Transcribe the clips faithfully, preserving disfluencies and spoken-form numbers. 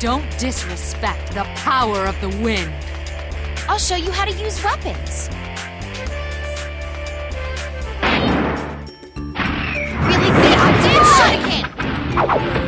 Don't disrespect the power of the wind. I'll show you how to use weapons. Really big idea, Shuriken!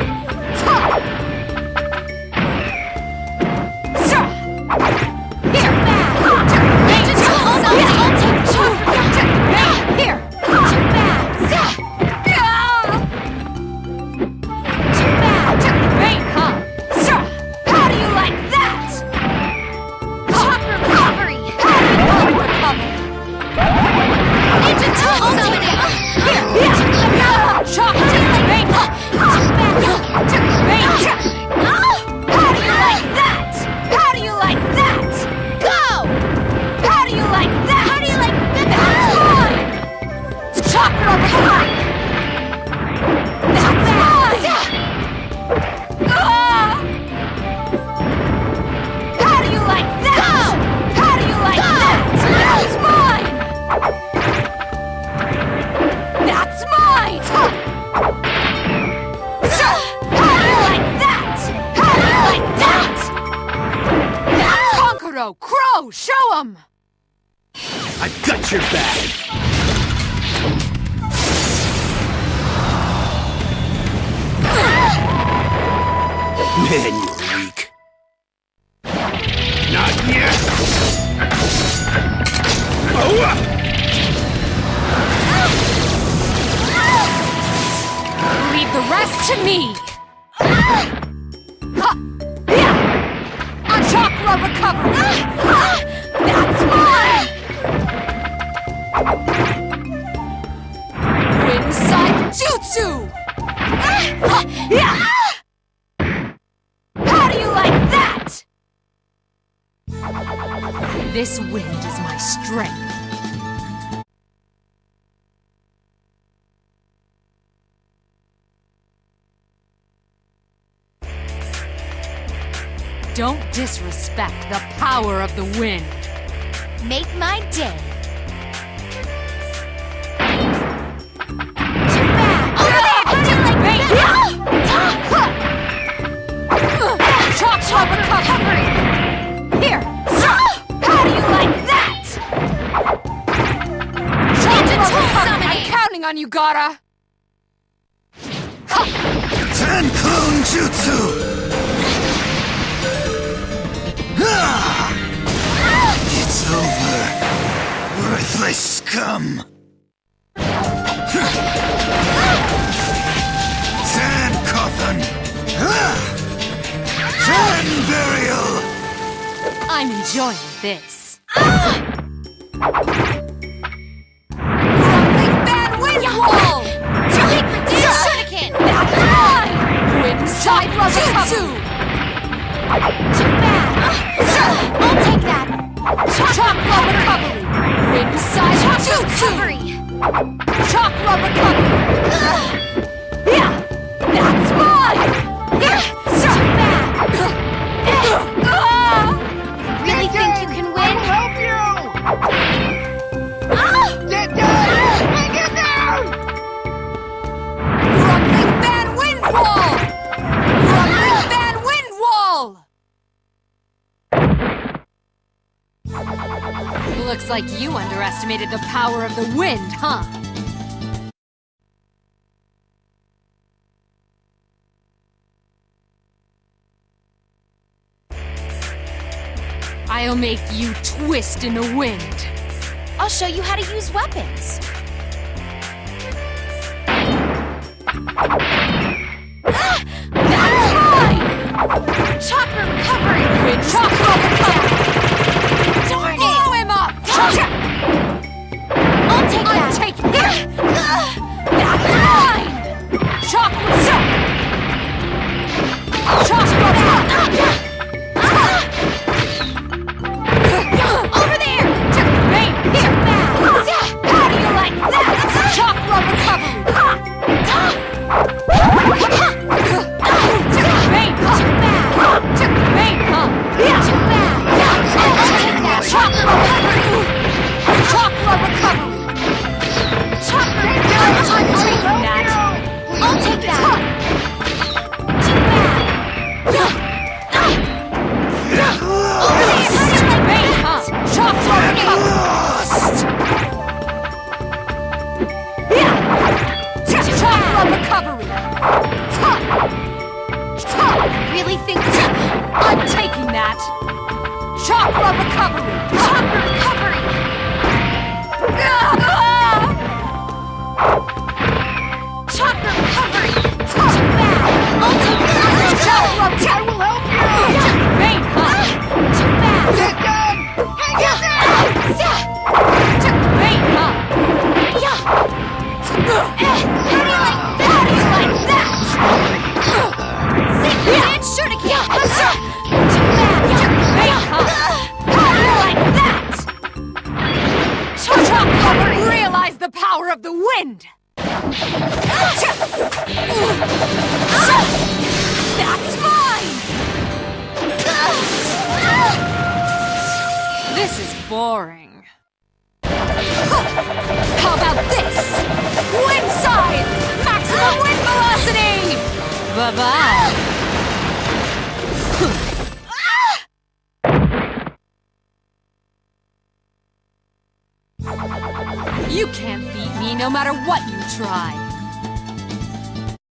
Crow, show 'em! I've got your back! Man, you're weak. Not yet! Oh! Leave the rest to me! Chakra recovery! That's mine! Wind-side jutsu! How do you like that? This wind is my strength. Don't disrespect the power of the wind. Make my day. Chakra recovery! Here! How do you like that? Chakra recovery! I'm counting on you, Gaara! Ten Clone Jutsu! It's over, worthless scum! Sand coffin! Sand burial! I'm enjoying this. Rumbling Bad Wind Wall! Secret Dance Shuriken! That's mine! Wind-side jutsu! Too bad! I'll take that! Chakra recovery! Wind-side jutsu! Chakra recovery! Yeah! That's mine! Too bad! Really think you can win? Help you! Get down! Get down! Rumbling Bad Wind Wall! Rumbling Bad Wind Wall! Looks like you underestimated the power of the wind, huh? I'll make you twist in the wind. I'll show you how to use weapons. That's mine! Chakra recovery! Wind chakra recovery! Darn Blow it! him up! I'll take I'll that! take this! That's mine! Chakra! Chakra! Over there! Hey, here! How do you like that? Chakra recovery! Hey, huh? Hey, huh? Too bad! the power of the wind! That's mine! This is boring. How about this? Wind side! Maximum wind velocity! Bye-bye! You can't beat me no matter what you try.